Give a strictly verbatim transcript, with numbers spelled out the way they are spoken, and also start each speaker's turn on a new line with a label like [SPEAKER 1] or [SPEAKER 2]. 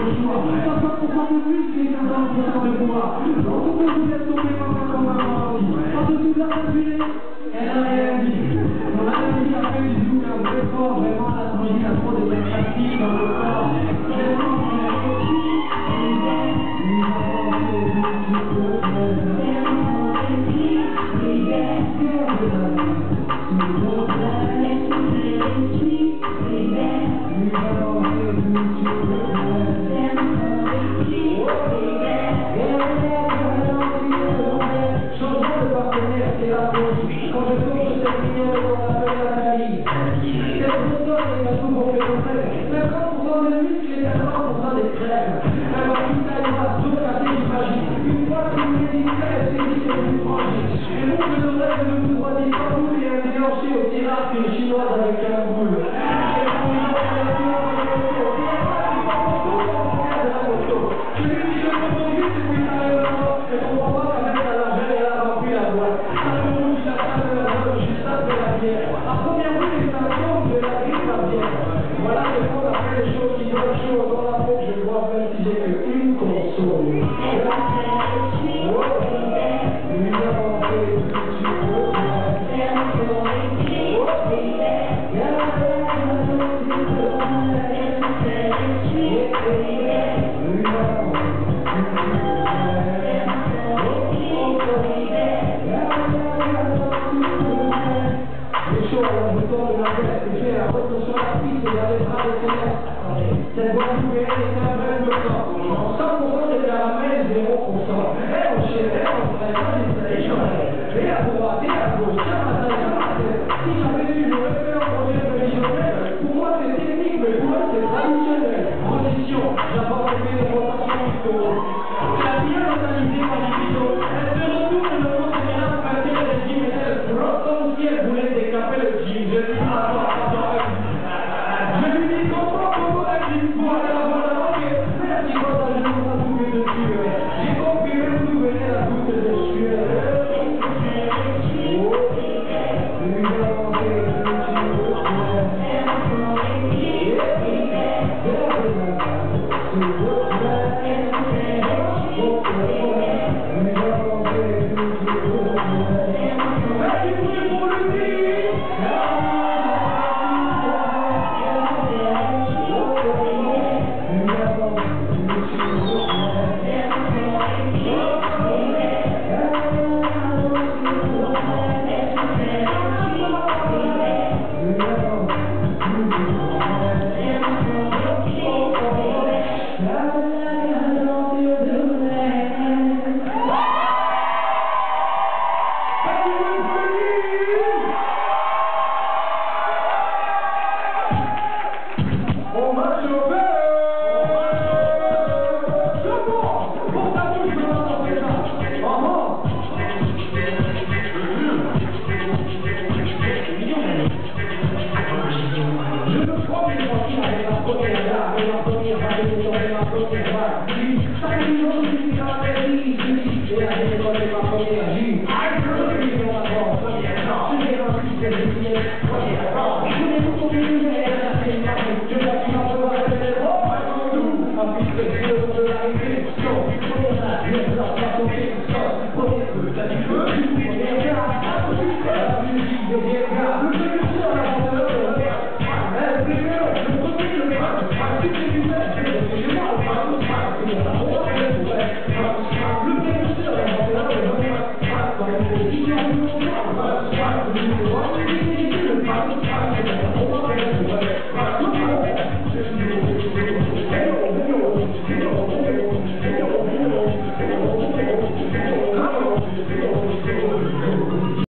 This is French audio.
[SPEAKER 1] soixante pour cent de muscles et quinze pour cent de poids. En tout cas, vous êtes tombé par comme un mardi. En dessous de la tablée, elle a rien dit. On a dit a fait du zoom un peu fort, vraiment la transition a trop de facile dans le corps. Vraiment, on est petit. Nous avons fait du tout quand je tourne cette lumière, on appelle la Thalie. C'est pour ça qu'il y a tout pour faire cinquante pour cent des muscles et quatre-vingts pour cent des crèmes. Alors, il y a tout casser du magie. Une fois que vous les distraites, c'est dit que vous frangez. Et vous, je devrais que vous voyez pas vous et un déhanché au tirage qu'une chinoise avec un boule. Voilà ce qu'on appelle les choses qui donnent chaud dans la peau que je vois même si j'ai que une console. Alors je tourne de la veste et j'ai un retour sur la piste et j'avais pas les célestes. Cette voiture est un vrai bloquant.